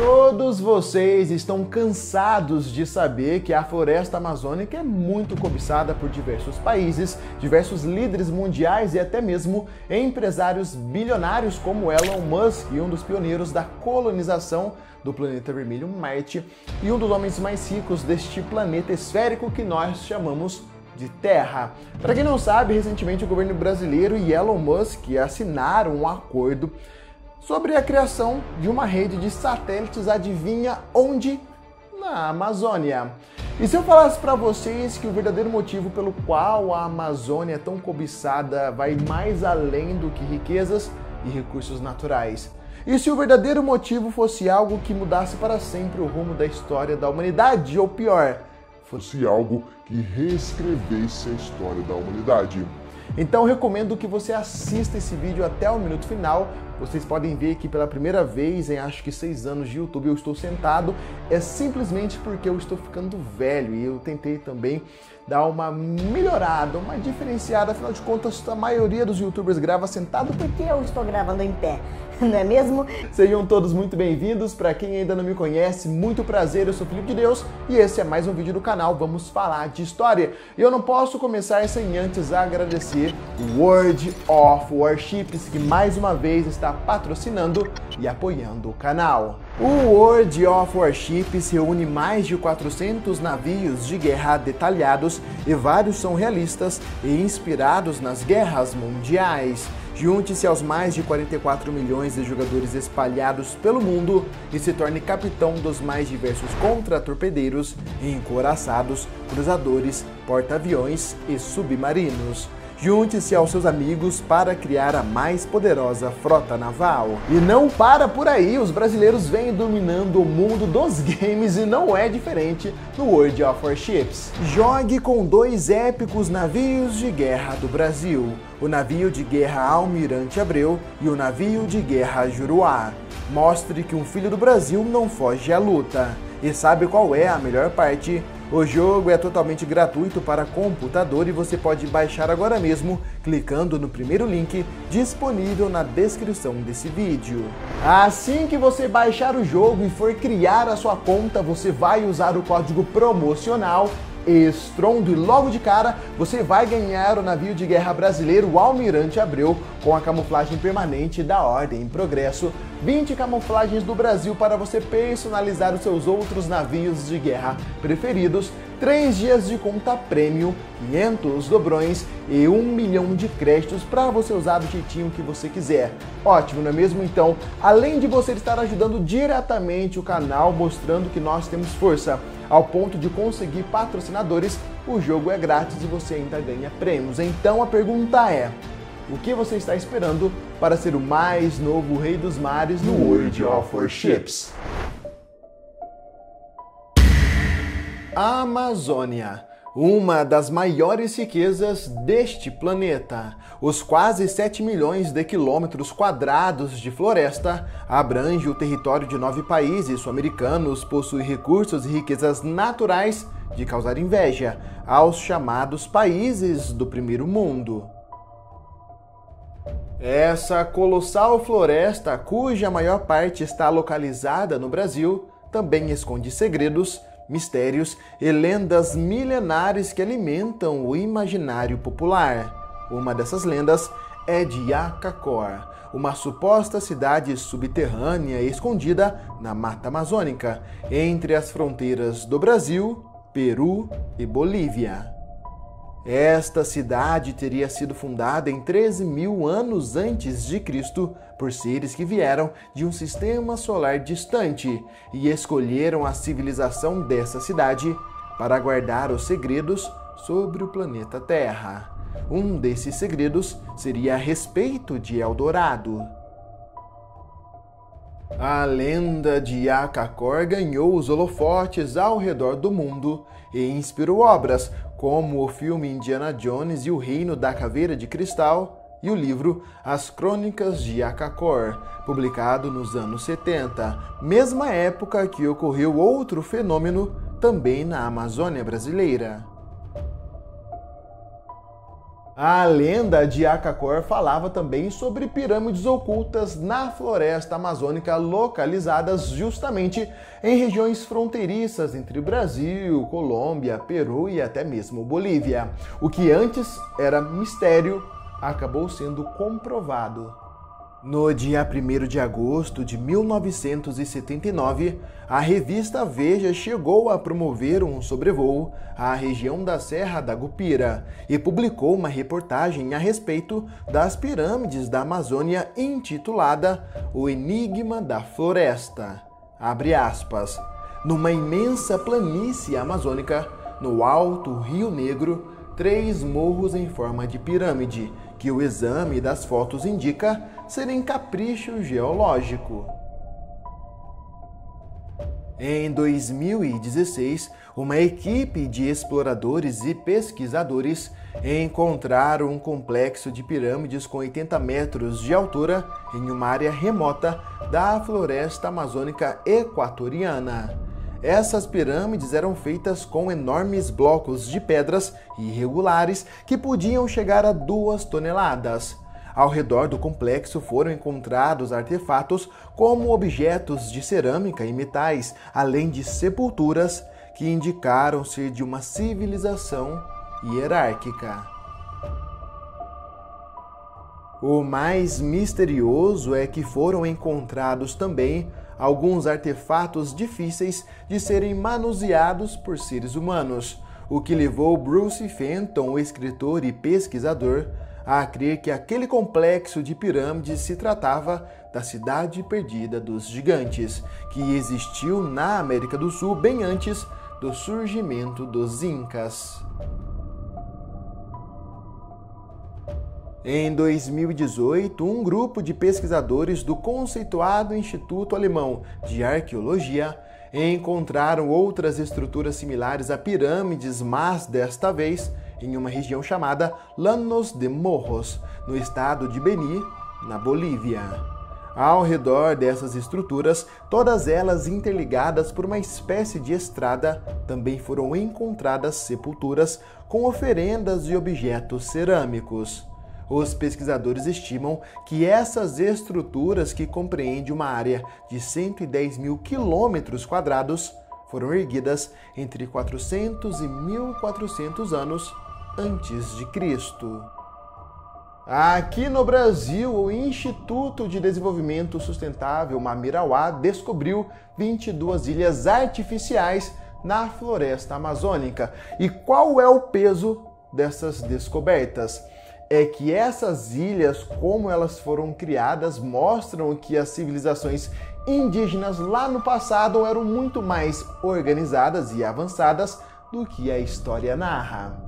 Todos vocês estão cansados de saber que a floresta amazônica é muito cobiçada por diversos países, diversos líderes mundiais e até mesmo empresários bilionários como Elon Musk, um dos pioneiros da colonização do planeta vermelho Marte e um dos homens mais ricos deste planeta esférico que nós chamamos de Terra. Para quem não sabe, recentemente o governo brasileiro e Elon Musk assinaram um acordo sobre a criação de uma rede de satélites, adivinha onde? Na Amazônia. E se eu falasse para vocês que o verdadeiro motivo pelo qual a Amazônia é tão cobiçada vai mais além do que riquezas e recursos naturais? E se o verdadeiro motivo fosse algo que mudasse para sempre o rumo da história da humanidade, ou pior, fosse algo que reescrevesse a história da humanidade? Então eu recomendo que você assista esse vídeo até o minuto final. Vocês podem ver que pela primeira vez em acho que 6 anos de YouTube eu estou sentado. É simplesmente porque eu estou ficando velho e eu tentei também dar uma melhorada, uma diferenciada. Afinal de contas, a maioria dos YouTubers grava sentado porque eu estou gravando em pé, não é mesmo? Sejam todos muito bem-vindos. Para quem ainda não me conhece, muito prazer, eu sou Felipe de Deus e esse é mais um vídeo do canal Vamos Falar de História. E eu não posso começar sem antes agradecer o World of Warships, que mais uma vez está patrocinando e apoiando o canal. O World of Warships reúne mais de 400 navios de guerra detalhados e vários são realistas e inspirados nas guerras mundiais. Junte-se aos mais de 44 milhões de jogadores espalhados pelo mundo e se torne capitão dos mais diversos contra-torpedeiros, encouraçados, cruzadores, porta-aviões e submarinos. Junte-se aos seus amigos para criar a mais poderosa frota naval. E não para por aí, os brasileiros vêm dominando o mundo dos games e não é diferente no World of Warships. Jogue com 2 épicos navios de guerra do Brasil, o navio de guerra Almirante Abreu e o navio de guerra Juruá. Mostre que um filho do Brasil não foge à luta. E sabe qual é a melhor parte? O jogo é totalmente gratuito para computador e você pode baixar agora mesmo clicando no primeiro link disponível na descrição desse vídeo. Assim que você baixar o jogo e for criar a sua conta, você vai usar o código promocional Estrondo e logo de cara você vai ganhar o navio de guerra brasileiro Almirante Abreu com a camuflagem permanente da Ordem em Progresso, 20 camuflagens do Brasil para você personalizar os seus outros navios de guerra preferidos, 3 dias de conta prêmio, 500 dobrões e 1 milhão de créditos para você usar do jeitinho que você quiser. Ótimo, não é mesmo? Então, além de você estar ajudando diretamente o canal, mostrando que nós temos força, ao ponto de conseguir patrocinadores, o jogo é grátis e você ainda ganha prêmios. Então a pergunta é, o que você está esperando para ser o mais novo rei dos mares no World of Warships? A Amazônia, uma das maiores riquezas deste planeta. Os quase 7 milhões de quilômetros quadrados de floresta abrange o território de 9 países sul-americanos, possui recursos e riquezas naturais de causar inveja aos chamados países do primeiro mundo. Essa colossal floresta, cuja maior parte está localizada no Brasil, também esconde segredos, mistérios e lendas milenares que alimentam o imaginário popular. Uma dessas lendas é de Acacor, uma suposta cidade subterrânea escondida na Mata Amazônica, entre as fronteiras do Brasil, Peru e Bolívia. Esta cidade teria sido fundada em 13 mil anos antes de Cristo por seres que vieram de um sistema solar distante e escolheram a civilização dessa cidade para guardar os segredos sobre o planeta Terra. Um desses segredos seria a respeito de Eldorado. A lenda de Acacor ganhou os holofotes ao redor do mundo e inspirou obras como o filme Indiana Jones e o Reino da Caveira de Cristal e o livro As Crônicas de Acacor, publicado nos anos 70, mesma época que ocorreu outro fenômeno também na Amazônia brasileira. A lenda de Akakor falava também sobre pirâmides ocultas na floresta amazônica, localizadas justamente em regiões fronteiriças entre Brasil, Colômbia, Peru e até mesmo Bolívia. O que antes era mistério acabou sendo comprovado. No dia 1º de agosto de 1979, a revista Veja chegou a promover um sobrevoo à região da Serra da Gupira e publicou uma reportagem a respeito das pirâmides da Amazônia intitulada O Enigma da Floresta. Abre aspas. Numa imensa planície amazônica, no alto Rio Negro, 3 morros em forma de pirâmide, que o exame das fotos indica serem capricho geológico. Em 2016, uma equipe de exploradores e pesquisadores encontraram um complexo de pirâmides com 80 metros de altura em uma área remota da floresta amazônica equatoriana. Essas pirâmides eram feitas com enormes blocos de pedras irregulares que podiam chegar a 2 toneladas. Ao redor do complexo foram encontrados artefatos como objetos de cerâmica e metais, além de sepulturas que indicaram ser de uma civilização hierárquica. O mais misterioso é que foram encontrados também alguns artefatos difíceis de serem manuseados por seres humanos, o que levou Bruce Fenton, o escritor e pesquisador, a crer que aquele complexo de pirâmides se tratava da Cidade Perdida dos Gigantes, que existiu na América do Sul bem antes do surgimento dos Incas. Em 2018, um grupo de pesquisadores do conceituado Instituto Alemão de Arqueologia encontraram outras estruturas similares a pirâmides, mas desta vez em uma região chamada Llanos de Morros, no estado de Beni, na Bolívia. Ao redor dessas estruturas, todas elas interligadas por uma espécie de estrada, também foram encontradas sepulturas com oferendas e objetos cerâmicos. Os pesquisadores estimam que essas estruturas, que compreendem uma área de 110 mil quilômetros quadrados, foram erguidas entre 400 e 1400 anos antes de Cristo. Aqui no Brasil, o Instituto de Desenvolvimento Sustentável Mamirauá descobriu 22 ilhas artificiais na floresta amazônica. E qual é o peso dessas descobertas? É que essas ilhas, como elas foram criadas, mostram que as civilizações indígenas lá no passado eram muito mais organizadas e avançadas do que a história narra.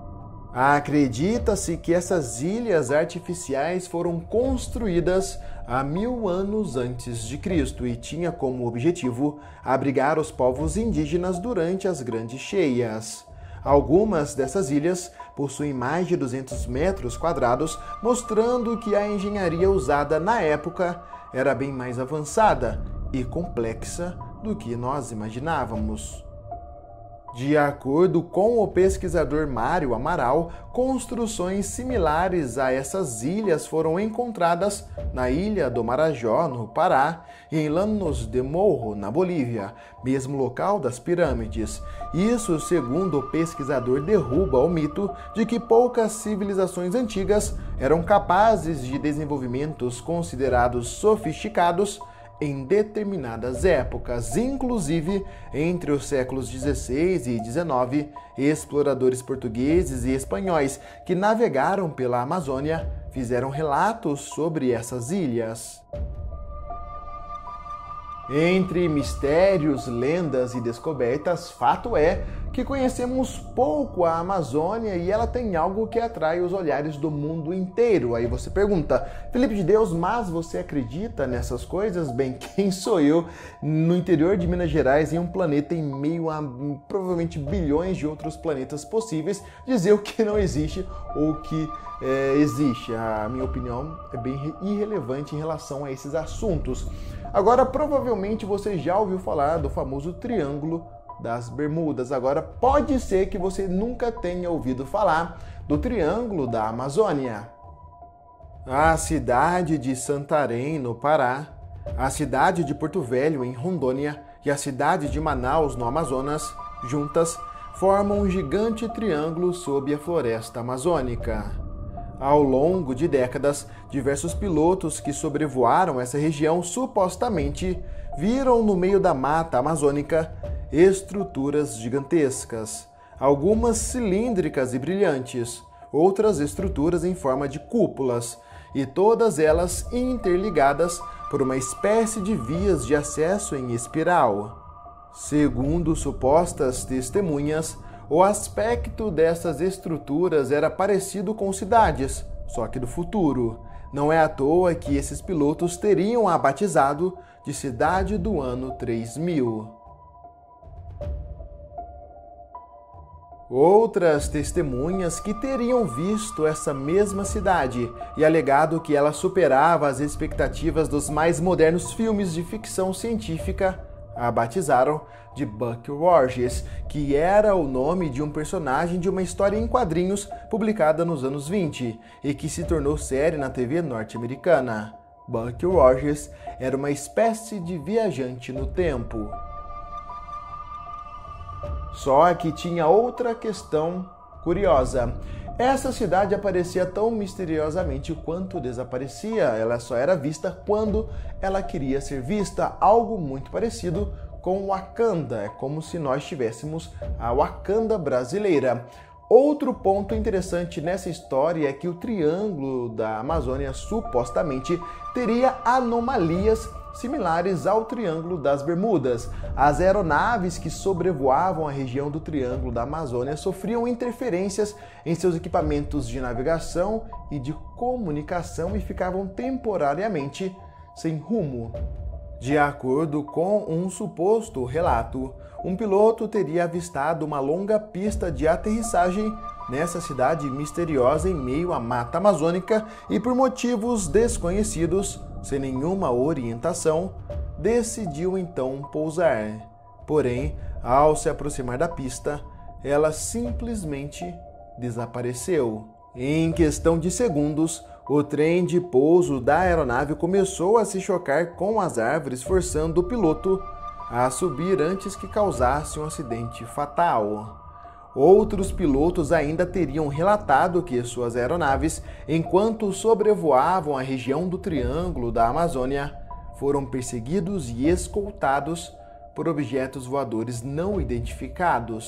Acredita-se que essas ilhas artificiais foram construídas há 1000 anos antes de Cristo e tinha como objetivo abrigar os povos indígenas durante as grandes cheias. Algumas dessas ilhas possuem mais de 200 metros quadrados, mostrando que a engenharia usada na época era bem mais avançada e complexa do que nós imaginávamos. De acordo com o pesquisador Mário Amaral, construções similares a essas ilhas foram encontradas na Ilha do Marajó, no Pará, e em Llanos de Morro, na Bolívia, mesmo local das pirâmides. Isso, segundo o pesquisador, derruba o mito de que poucas civilizações antigas eram capazes de desenvolvimentos considerados sofisticados em determinadas épocas, inclusive entre os séculos XVI e XIX, exploradores portugueses e espanhóis que navegaram pela Amazônia fizeram relatos sobre essas ilhas. Entre mistérios, lendas e descobertas, fato é que conhecemos pouco a Amazônia e ela tem algo que atrai os olhares do mundo inteiro. Aí você pergunta, Felipe de Deus, mas você acredita nessas coisas? Bem, quem sou eu no interior de Minas Gerais, em um planeta em meio a provavelmente bilhões de outros planetas possíveis, dizer o que não existe ou o que existe? A minha opinião é bem irrelevante em relação a esses assuntos. Agora, provavelmente você já ouviu falar do famoso Triângulo das Bermudas. Agora, pode ser que você nunca tenha ouvido falar do Triângulo da Amazônia. A cidade de Santarém, no Pará, a cidade de Porto Velho, em Rondônia, e a cidade de Manaus, no Amazonas, juntas, formam um gigante triângulo sob a floresta amazônica. Ao longo de décadas, diversos pilotos que sobrevoaram essa região supostamente viram no meio da mata amazônica estruturas gigantescas, algumas cilíndricas e brilhantes, outras estruturas em forma de cúpulas, e todas elas interligadas por uma espécie de vias de acesso em espiral. Segundo supostas testemunhas, o aspecto dessas estruturas era parecido com cidades, só que do futuro. Não é à toa que esses pilotos teriam a batizado de Cidade do Ano 3000. Outras testemunhas que teriam visto essa mesma cidade e alegado que ela superava as expectativas dos mais modernos filmes de ficção científica a batizaram de Buck Rogers, que era o nome de um personagem de uma história em quadrinhos publicada nos anos 20 e que se tornou série na TV norte-americana. Buck Rogers era uma espécie de viajante no tempo. Só que tinha outra questão curiosa. Essa cidade aparecia tão misteriosamente quanto desaparecia. Ela só era vista quando ela queria ser vista, algo muito parecido com Wakanda. É como se nós tivéssemos a Wakanda brasileira. Outro ponto interessante nessa história é que o Triângulo da Amazônia supostamente teria anomalias similares ao Triângulo das Bermudas. As aeronaves que sobrevoavam a região do Triângulo da Amazônia sofriam interferências em seus equipamentos de navegação e de comunicação e ficavam temporariamente sem rumo. De acordo com um suposto relato, um piloto teria avistado uma longa pista de aterrissagem nessa cidade misteriosa em meio à mata amazônica e, por motivos desconhecidos, sem nenhuma orientação, decidiu então pousar. Porém, ao se aproximar da pista, ela simplesmente desapareceu. Em questão de segundos, o trem de pouso da aeronave começou a se chocar com as árvores, forçando o piloto a subir antes que causasse um acidente fatal. Outros pilotos ainda teriam relatado que suas aeronaves, enquanto sobrevoavam a região do Triângulo da Amazônia, foram perseguidos e escoltados por objetos voadores não identificados.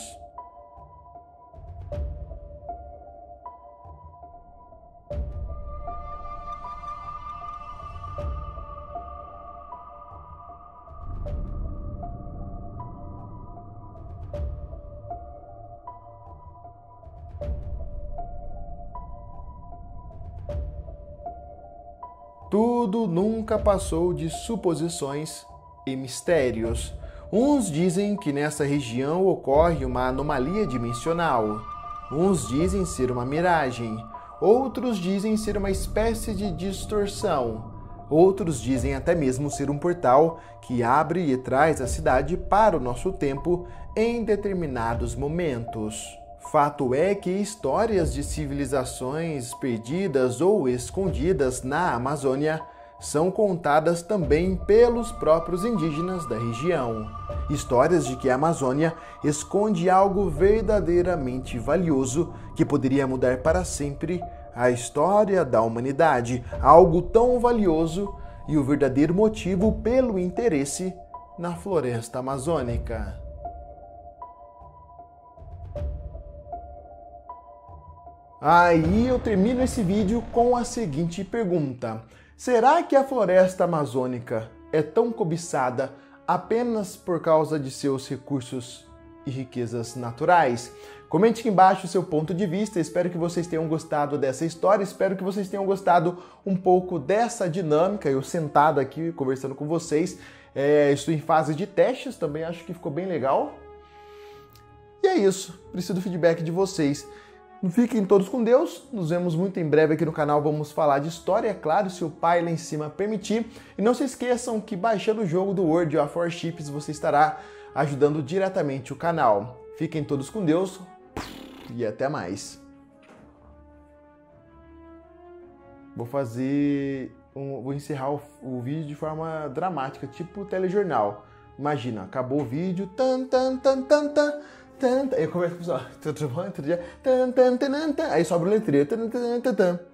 Tudo nunca passou de suposições e mistérios. Uns dizem que nessa região ocorre uma anomalia dimensional. Uns dizem ser uma miragem. Outros dizem ser uma espécie de distorção. Outros dizem até mesmo ser um portal que abre e traz a cidade para o nosso tempo em determinados momentos. Fato é que histórias de civilizações perdidas ou escondidas na Amazônia são contadas também pelos próprios indígenas da região. Histórias de que a Amazônia esconde algo verdadeiramente valioso que poderia mudar para sempre a história da humanidade, algo tão valioso e o verdadeiro motivo pelo interesse na floresta amazônica. Aí eu termino esse vídeo com a seguinte pergunta: será que a floresta amazônica é tão cobiçada apenas por causa de seus recursos e riquezas naturais? Comente aqui embaixo o seu ponto de vista, espero que vocês tenham gostado dessa história, espero que vocês tenham gostado um pouco dessa dinâmica, eu sentado aqui conversando com vocês, estou em fase de testes também, acho que ficou bem legal. E é isso, preciso do feedback de vocês. Fiquem todos com Deus, nos vemos muito em breve aqui no canal, vamos falar de história, é claro, se o pai lá em cima permitir. E não se esqueçam que baixando o jogo do World of Warships você estará ajudando diretamente o canal. Fiquem todos com Deus e até mais. Vou encerrar o vídeo de forma dramática, tipo telejornal. Imagina, acabou o vídeo, aí eu começo a pessoal, aí sobe o letreiro,